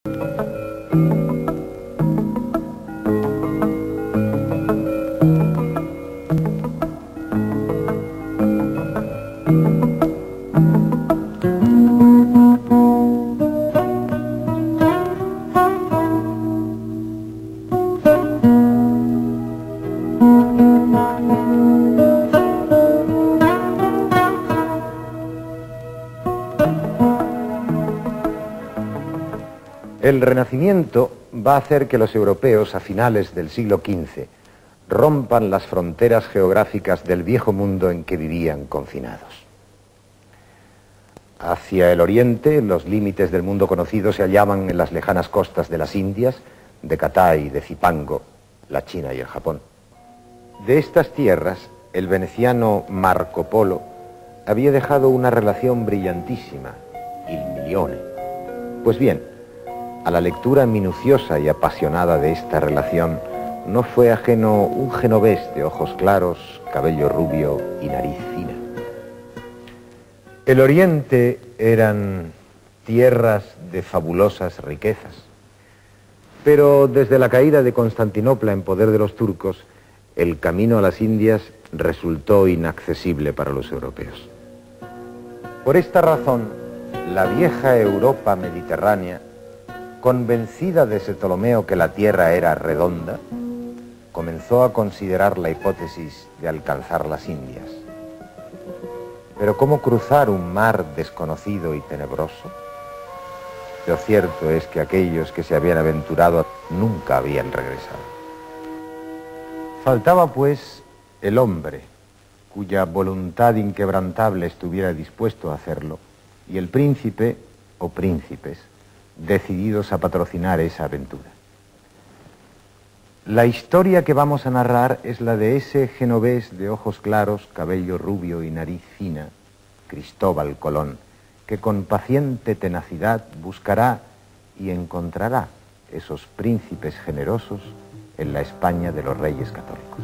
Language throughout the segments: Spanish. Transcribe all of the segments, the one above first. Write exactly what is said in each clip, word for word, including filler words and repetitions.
El Renacimiento va a hacer que los europeos a finales del siglo quince rompan las fronteras geográficas del viejo mundo en que vivían confinados. Hacia el oriente, los límites del mundo conocido se hallaban en las lejanas costas de las Indias, de Catay, de Zipango, la China y el Japón. De estas tierras, el veneciano Marco Polo había dejado una relación brillantísima, il milione. Pues bien, a la lectura minuciosa y apasionada de esta relación no fue ajeno un genovés de ojos claros, cabello rubio y nariz fina. El oriente eran tierras de fabulosas riquezas, pero desde la caída de Constantinopla en poder de los turcos, el camino a las Indias resultó inaccesible para los europeos. Por esta razón, la vieja Europa mediterránea, convencida desde Ptolomeo que la Tierra era redonda, comenzó a considerar la hipótesis de alcanzar las Indias. Pero ¿cómo cruzar un mar desconocido y tenebroso? Lo cierto es que aquellos que se habían aventurado nunca habían regresado. Faltaba, pues, el hombre, cuya voluntad inquebrantable estuviera dispuesto a hacerlo, y el príncipe o príncipes, decididos a patrocinar esa aventura. La historia que vamos a narrar es la de ese genovés de ojos claros, cabello rubio y nariz fina, Cristóbal Colón, que con paciente tenacidad buscará y encontrará esos príncipes generosos en la España de los Reyes Católicos.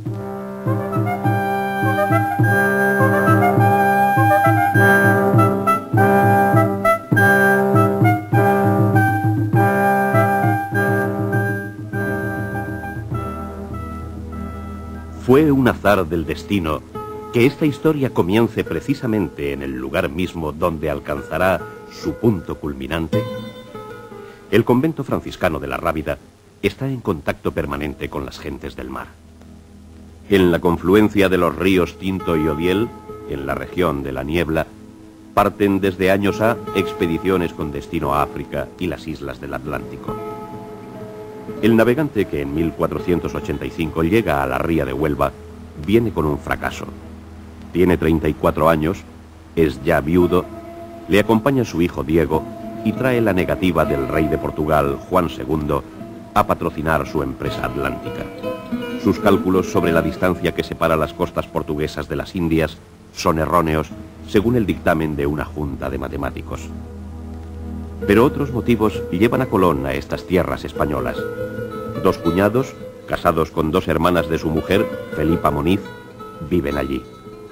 Fue un azar del destino que esta historia comience precisamente en el lugar mismo donde alcanzará su punto culminante. El convento franciscano de la Rábida está en contacto permanente con las gentes del mar. En la confluencia de los ríos Tinto y Odiel, en la región de la Niebla, parten desde años A expediciones con destino a África y las islas del Atlántico. El navegante que en mil cuatrocientos ochenta y cinco llega a la ría de Huelva viene con un fracaso. Tiene treinta y cuatro años, es ya viudo, le acompaña su hijo Diego y trae la negativa del rey de Portugal, Juan segundo, a patrocinar su empresa atlántica. Sus cálculos sobre la distancia que separa las costas portuguesas de las Indias son erróneos, según el dictamen de una junta de matemáticos. Pero otros motivos llevan a Colón a estas tierras españolas. Dos cuñados, casados con dos hermanas de su mujer, Felipa Moniz, viven allí.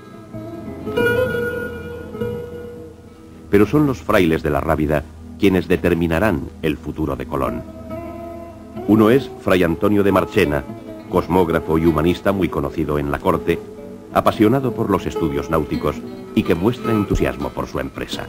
Pero son los frailes de la Rábida quienes determinarán el futuro de Colón. Uno es Fray Antonio de Marchena, cosmógrafo y humanista muy conocido en la corte, apasionado por los estudios náuticos y que muestra entusiasmo por su empresa.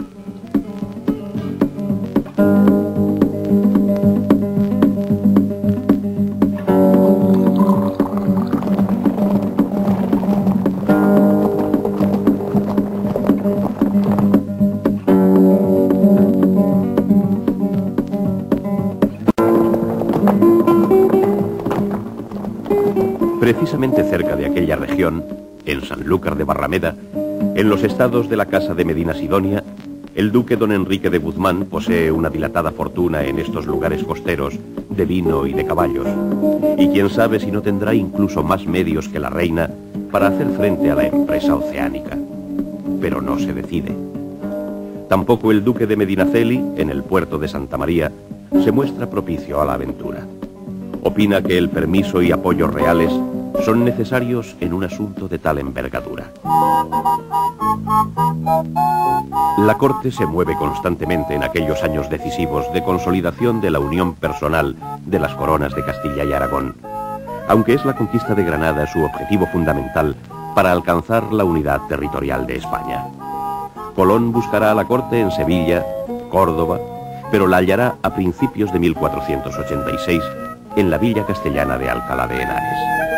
Precisamente cerca de aquella región, en Sanlúcar de Barrameda, en los estados de la Casa de Medina Sidonia, el duque don Enrique de Guzmán posee una dilatada fortuna en estos lugares costeros, de vino y de caballos, y quién sabe si no tendrá incluso más medios que la reina para hacer frente a la empresa oceánica. Pero no se decide. Tampoco el duque de Medinaceli, en el puerto de Santa María, se muestra propicio a la aventura. Opina que el permiso y apoyos reales son necesarios en un asunto de tal envergadura. La corte se mueve constantemente en aquellos años decisivos de consolidación de la unión personal de las coronas de Castilla y Aragón, aunque es la conquista de Granada su objetivo fundamental para alcanzar la unidad territorial de España. Colón buscará a la corte en Sevilla, Córdoba, pero la hallará a principios de mil cuatrocientos ochenta y seis en la villa castellana de Alcalá de Henares.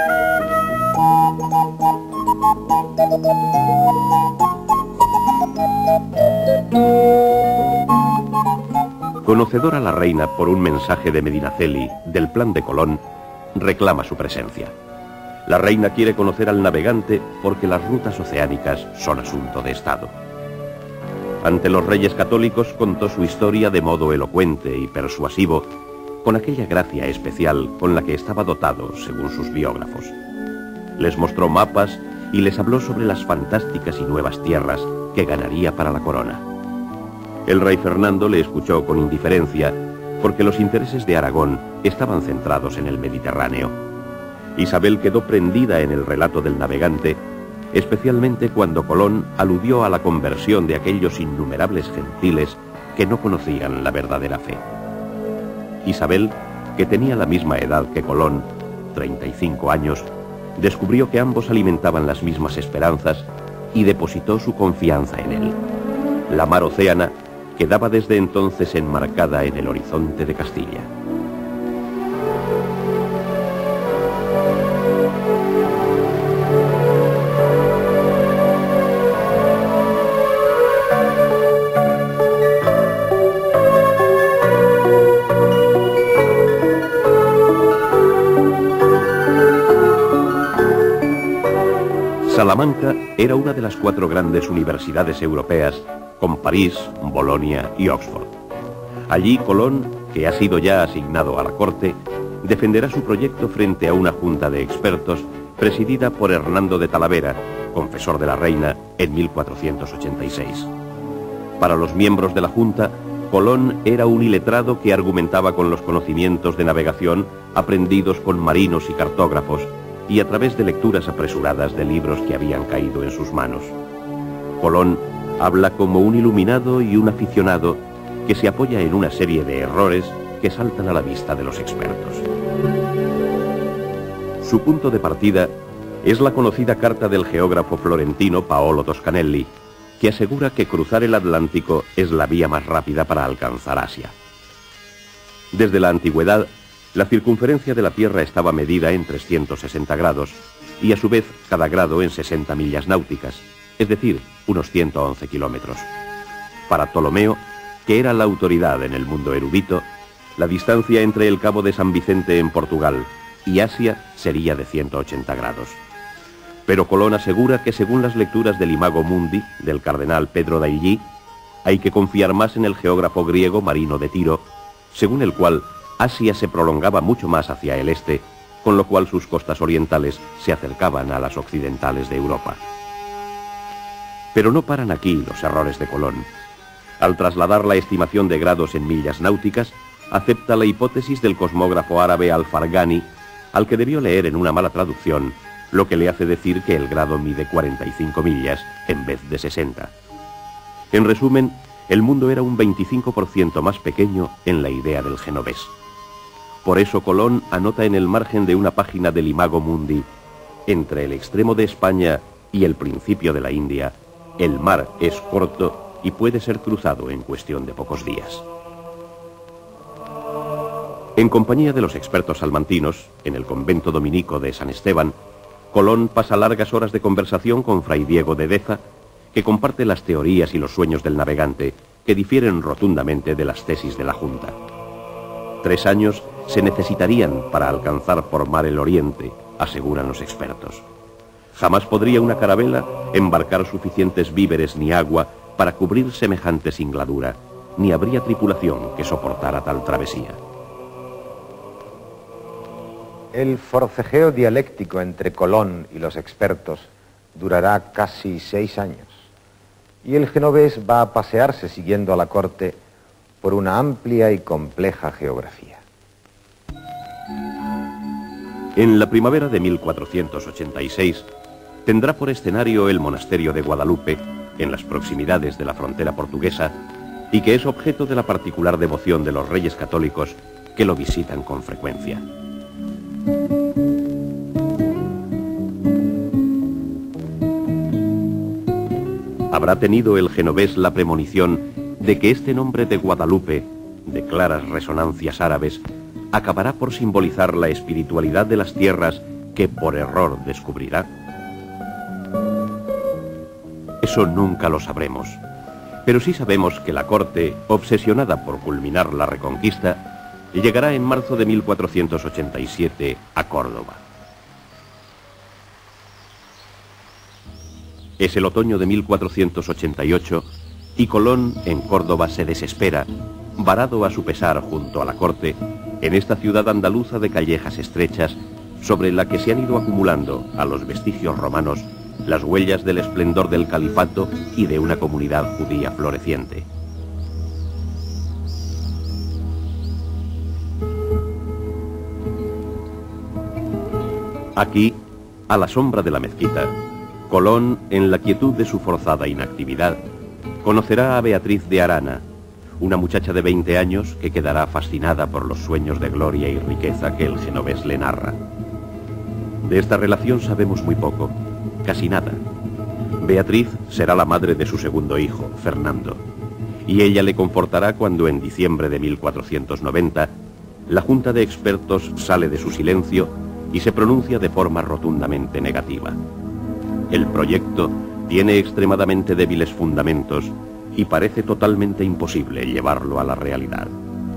Conocedora la reina por un mensaje de Medinaceli del plan de Colón, reclama su presencia. La reina quiere conocer al navegante porque las rutas oceánicas son asunto de Estado. Ante los reyes católicos contó su historia de modo elocuente y persuasivo, con aquella gracia especial con la que estaba dotado, según sus biógrafos. Les mostró mapas y les habló sobre las fantásticas y nuevas tierras que ganaría para la corona. El rey Fernando le escuchó con indiferencia, porque los intereses de Aragón estaban centrados en el Mediterráneo. Isabel quedó prendida en el relato del navegante, especialmente cuando Colón aludió a la conversión de aquellos innumerables gentiles que no conocían la verdadera fe. Isabel, que tenía la misma edad que Colón, treinta y cinco años, descubrió que ambos alimentaban las mismas esperanzas y depositó su confianza en él. La mar océana quedaba desde entonces enmarcada en el horizonte de Castilla. Salamanca era una de las cuatro grandes universidades europeas, con París, Bolonia y Oxford. Allí Colón, que ha sido ya asignado a la corte, defenderá su proyecto frente a una junta de expertos presidida por Hernando de Talavera, confesor de la reina, en mil cuatrocientos ochenta y seis. Para los miembros de la junta, Colón era un iletrado que argumentaba con los conocimientos de navegación aprendidos con marinos y cartógrafos y a través de lecturas apresuradas de libros que habían caído en sus manos. Colón habla como un iluminado y un aficionado que se apoya en una serie de errores que saltan a la vista de los expertos. Su punto de partida es la conocida carta del geógrafo florentino Paolo Toscanelli, que asegura que cruzar el Atlántico es la vía más rápida para alcanzar Asia. Desde la antigüedad, la circunferencia de la Tierra estaba medida en trescientos sesenta grados y a su vez cada grado en sesenta millas náuticas, es decir, unos ciento once kilómetros. Para Ptolomeo, que era la autoridad en el mundo erudito, la distancia entre el Cabo de San Vicente en Portugal y Asia sería de ciento ochenta grados. Pero Colón asegura que según las lecturas del Imago Mundi, del cardenal Pedro d'Ailly, hay que confiar más en el geógrafo griego Marino de Tiro, según el cual Asia se prolongaba mucho más hacia el este, con lo cual sus costas orientales se acercaban a las occidentales de Europa. Pero no paran aquí los errores de Colón. Al trasladar la estimación de grados en millas náuticas, acepta la hipótesis del cosmógrafo árabe Al-Farghani, al que debió leer en una mala traducción, lo que le hace decir que el grado mide cuarenta y cinco millas en vez de sesenta. En resumen, el mundo era un veinticinco por ciento más pequeño en la idea del genovés. Por eso Colón anota en el margen de una página del Imago Mundi: entre el extremo de España y el principio de la India, el mar es corto y puede ser cruzado en cuestión de pocos días. En compañía de los expertos salmantinos, en el convento dominico de San Esteban, Colón pasa largas horas de conversación con Fray Diego de Deza, que comparte las teorías y los sueños del navegante, que difieren rotundamente de las tesis de la Junta. Tres años se necesitarían para alcanzar por mar el oriente, aseguran los expertos. Jamás podría una carabela embarcar suficientes víveres ni agua para cubrir semejante singladura, ni habría tripulación que soportara tal travesía. El forcejeo dialéctico entre Colón y los expertos durará casi seis años, y el genovés va a pasearse siguiendo a la corte por una amplia y compleja geografía. En la primavera de mil cuatrocientos ochenta y seis tendrá por escenario el monasterio de Guadalupe, en las proximidades de la frontera portuguesa, y que es objeto de la particular devoción de los reyes católicos que lo visitan con frecuencia. Habrá tenido el genovés la premonición de que este nombre de Guadalupe, de claras resonancias árabes, acabará por simbolizar la espiritualidad de las tierras que por error descubrirá. Eso nunca lo sabremos, pero sí sabemos que la corte, obsesionada por culminar la reconquista, llegará en marzo de mil cuatrocientos ochenta y siete a Córdoba. Es el otoño de mil cuatrocientos ochenta y ocho y Colón en Córdoba se desespera, varado a su pesar junto a la corte, en esta ciudad andaluza de callejas estrechas, sobre la que se han ido acumulando a los vestigios romanos las huellas del esplendor del califato y de una comunidad judía floreciente. Aquí, a la sombra de la mezquita, Colón, en la quietud de su forzada inactividad, conocerá a Beatriz de Arana, una muchacha de veinte años que quedará fascinada por los sueños de gloria y riqueza que el genovés le narra. De esta relación sabemos muy poco, casi nada. Beatriz será la madre de su segundo hijo, Fernando, y ella le confortará cuando en diciembre de mil cuatrocientos noventa la junta de expertos sale de su silencio y se pronuncia de forma rotundamente negativa. El proyecto tiene extremadamente débiles fundamentos y parece totalmente imposible llevarlo a la realidad.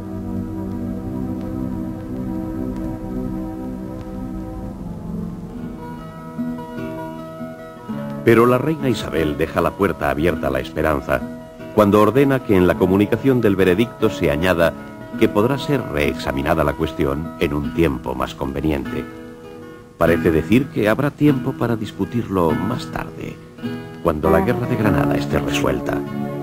Pero la reina Isabel deja la puerta abierta a la esperanza cuando ordena que en la comunicación del veredicto se añada que podrá ser reexaminada la cuestión en un tiempo más conveniente. Parece decir que habrá tiempo para discutirlo más tarde, cuando la guerra de Granada esté resuelta.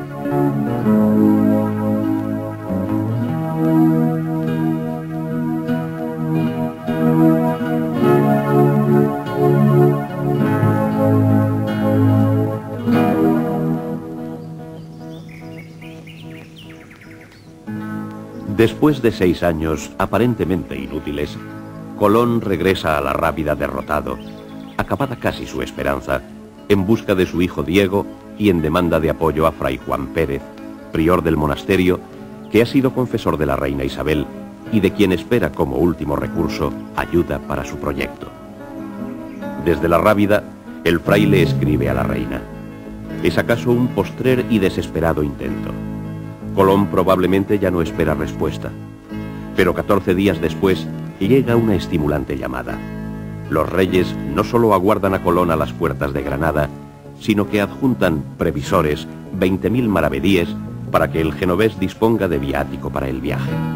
Después de seis años aparentemente inútiles, Colón regresa a la Rábida derrotado, acabada casi su esperanza, en busca de su hijo Diego y en demanda de apoyo a Fray Juan Pérez, prior del monasterio, que ha sido confesor de la reina Isabel y de quien espera como último recurso ayuda para su proyecto. Desde la Rábida, el fraile escribe a la reina. Es acaso un postrer y desesperado intento. Colón probablemente ya no espera respuesta, pero catorce días después llega una estimulante llamada. Los reyes no solo aguardan a Colón a las puertas de Granada, sino que adjuntan previsores, veinte mil maravedíes, para que el genovés disponga de viático para el viaje.